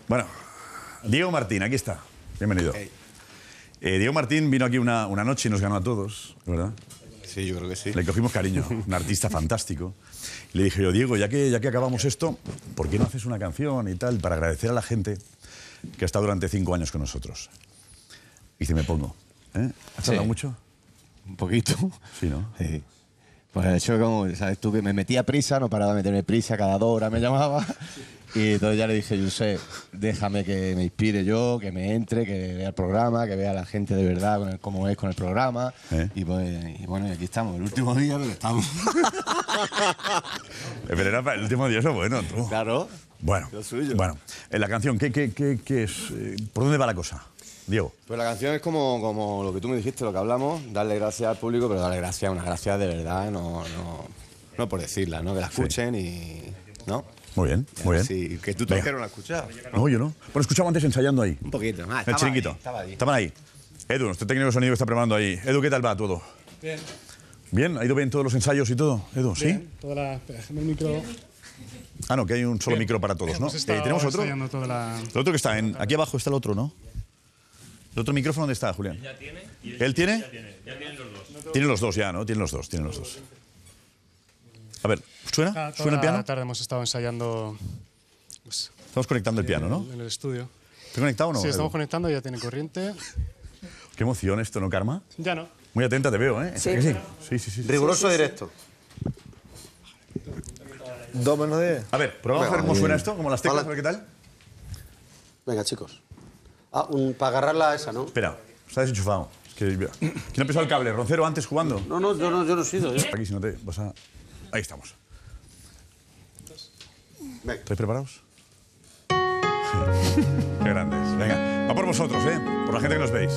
Bueno, Diego Martín, aquí está. Bienvenido. Hey. Diego Martín vino aquí una noche y nos ganó a todos, ¿verdad? Sí, yo creo que sí. Le cogimos cariño, un artista fantástico. Y le dije yo, Diego, ya que acabamos esto, ¿por qué no haces una canción y tal para agradecer a la gente que ha estado durante 5 años con nosotros? Y dice, me pongo. ¿Has hablado mucho? Un poquito. Sí, ¿no? Sí. Pues de hecho, como sabes tú, que me metía prisa, no paraba de meterme prisa, cada 2 horas me llamaba. Y entonces ya le dije, Josep, déjame que me inspire yo, que me entre, que vea el programa, que vea a la gente de verdad cómo es con el programa. Y bueno, y aquí estamos, el último día, pero estamos. Pero era el último día, eso bueno, tú. Claro. Bueno, lo suyo. Bueno, en la canción, ¿qué es? ¿Por dónde va la cosa, Diego? Pues la canción es como lo que tú me dijiste, lo que hablamos, darle gracias al público, pero darle gracias, unas gracias de verdad, no por decirlas, ¿no? Que la escuchen y... ¿no? Muy bien, muy bien. Sí, que tú también no la has escuchado. No, yo no. Bueno, escuchaba antes ensayando ahí. Un poquito más. El chiringuito. Estaban ahí. Edu, nuestro técnico de sonido que está preparando ahí. Edu, ¿qué tal va todo? Bien. ¿Bien? ¿Ha ido bien todos los ensayos y todo? Edu, ¿sí? Bien, toda la... Déjame el micro. Ah, no, que hay un solo micro para todos, ¿no? ¿Tenemos otro? Toda la... El otro que está aquí abajo está el otro, ¿no? ¿El otro micrófono dónde está, Julián? Ya tiene. ¿Él tiene? Ya tienen los dos. Tienen los dos ya, ¿no? Tienen los dos. A ver, ¿suena? ¿Suena el piano? Toda la tarde hemos estado ensayando... Pues, Estamos conectando el piano, ¿no? En el estudio. ¿Está conectado o no? Sí, estamos Edu? conectando, ya tiene corriente. Qué emoción esto, ¿no, Karma? Ya no. Muy atenta te veo, ¿eh? Sí. ¿Que sí? Sí. Riguroso directo. 2 menos 10. A ver, probamos a ver cómo suena esto, como las teclas, a Vale. ver qué tal. Venga, chicos. Para agarrarla esa, ¿no? Espera, está desenchufado. Es que, ¿quién ha empezado el cable? ¿Roncero antes jugando? No, yo no he sido. Aquí si no te vas a... Ahí estamos. Venga. ¿Estáis preparados? Qué grandes. Venga, va por vosotros, ¿eh? Por la gente que nos veis.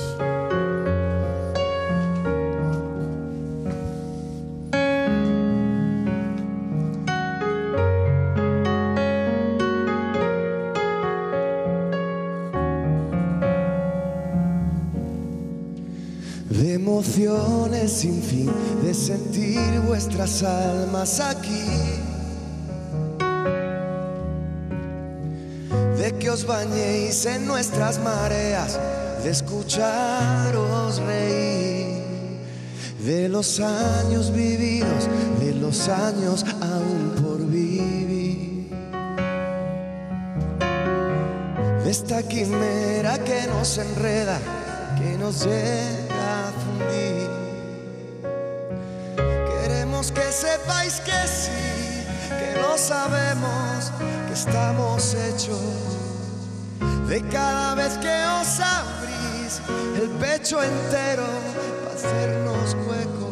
De emociones sin fin, de sentir vuestras almas aquí, de que os bañéis en nuestras mareas, de escucharos reír, de los años vividos, de los años aún por vivir, de esta quimera que nos enreda, que nos llega a fundir. Queremos que sepáis que sí, que lo sabemos, que estamos hechos de cada vez que os abrís el pecho entero para hacernos hueco.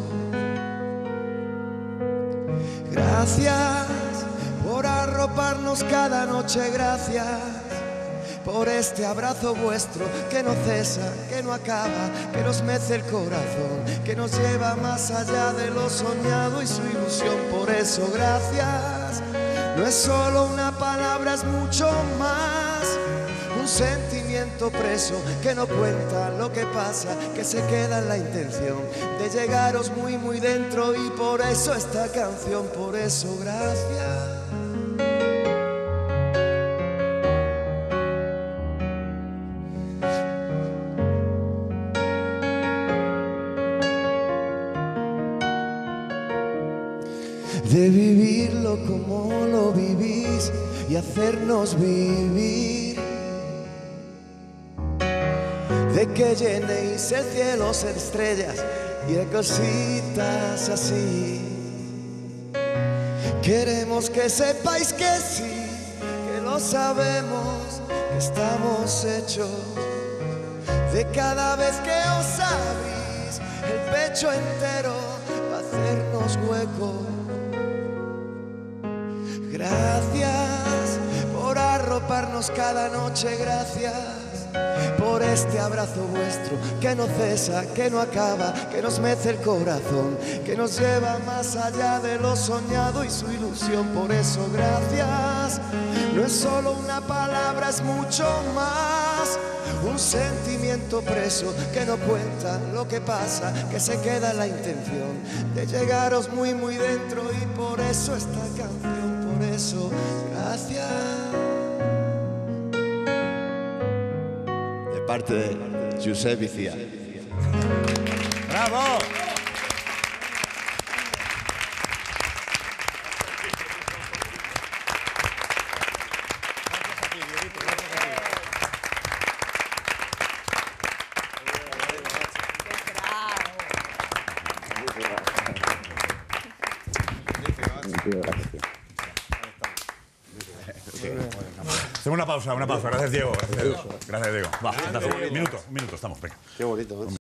Gracias por arroparnos cada noche, gracias por este abrazo vuestro que no cesa, que no acaba, que nos mece el corazón, que nos lleva más allá de lo soñado y su ilusión. Por eso gracias, no es solo una palabra, es mucho más, un sentimiento preso que no cuenta lo que pasa, que se queda en la intención de llegaros muy muy dentro. Y por eso esta canción, por eso gracias. De vivirlo como lo vivís y hacernos vivir, de que llenéis el cielo de estrellas y de cositas así. Queremos que sepáis que sí, que lo sabemos, que estamos hechos de cada vez que os abrís el pecho entero para hacernos hueco. Gracias por arroparnos cada noche, gracias por este abrazo vuestro que no cesa, que no acaba, que nos mece el corazón, que nos lleva más allá de lo soñado y su ilusión. Por eso gracias, no es solo una palabra, es mucho más, un sentimiento preso que no cuenta lo que pasa, que se queda en la intención de llegaros muy muy dentro. Y por eso esta canción, por eso gracias. parte de Josep Vicía. ¡Bravo! Hacemos una pausa, una pausa. Gracias, Diego. Gracias, Diego. Va, un minuto, estamos, venga. Qué bonito, ¿eh?